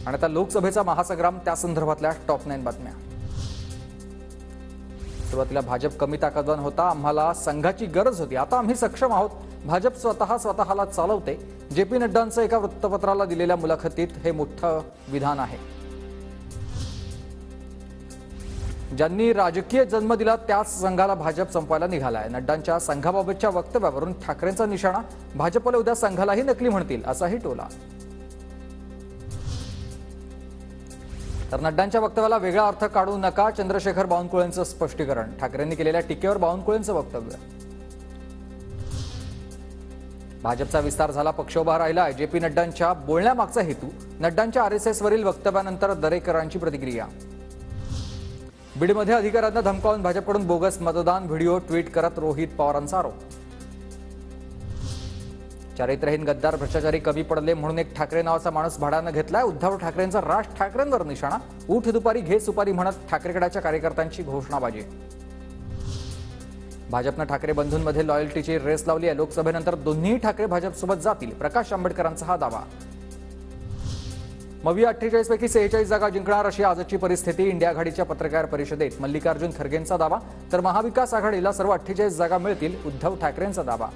आणि आता लोकसभेचा महासंग्राम त्या संदर्भातल्या टॉप 9 बातम्या। सुरुवातीला भाजप कमी ताकदवान होता, आम्हाला संघाची गरज होती, आता आम्ही सक्षम आहोत, भाजप स्वतःला चालवते। जेपी नड्डांचं एका वृत्तपत्राला दिलेल्या मुलाखतीत हे मोठं विधान आहे। ज्यांनी राजकीय जन्म दिला त्याच संघाला भाजप संपवायला निघालाय। नड्डांच्या संघाबाबतच्या वक्तव्यावरून ठाकरेंचा निशाणा, भाजपला उद्या संघालाही नकली म्हणतील असाही टोला। तर नड्डांच्या वक्तव्याला वेगळा अर्थ काढू नका, चंद्रशेखर बावनकुळेंचं स्पष्टीकरण। ठाकरेंनी केलेल्या टीकेवर बावनकुळेंचं वक्तव्य। भाजपचा विस्तार झाला, पक्ष उभा राहिला, जेपी नड्डांच्या बोलण्यामागचा हेतू। नड्डांच्या आरएसएस वरील वक्तव्यानंतर दरेकरांची प्रतिक्रिया। बीडमध्ये अधिकाऱ्यांना धमकावून भाजपकडून बोगस मतदान व्हिडिओ ट्विट करत रोहित पवारांचा आरोप। चारित्र्यहीन गद्दार भ्रष्टाचारी कमी पडले म्हणून एक ठाकरे नावाचा माणूस भाड्यानं घेतलाय। उद्धव ठाकरेंचा राज ठाकरेंवर निशाणा, उठ दुपारी घे सुपारी म्हणत ठाकरेगडाच्या कार्यकर्त्यांची घोषणाबाजी। भाजपनं ठाकरे बंधूंमध्ये लॉयल्टीची रेस लावली आहे। लोकसभेनंतर दोन्ही ठाकरे भाजपसोबत जातील, प्रकाश आंबेडकरांचा हा दावा। मविया 48 पैकी 46 जागा जिंकणार अशी आजची परिस्थिती। इंडिया आघाडीच्या पत्रकार परिषदेत मल्लिकार्जुन खरगेंचा दावा, तर महाविकास आघाडीला सर्व 48 जागा मिळतील, उद्धव ठाकरेंचा दावा।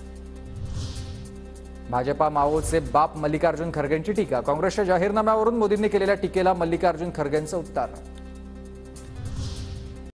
भाजपा माओचे बाप मल्लिकार्जुन खरगेंची टीका, काँग्रेसच्या जाहीरनाम्यावरून मोदींनी केलेल्या टीकेला मल्लिकार्जुन खरगेंचं उत्तर।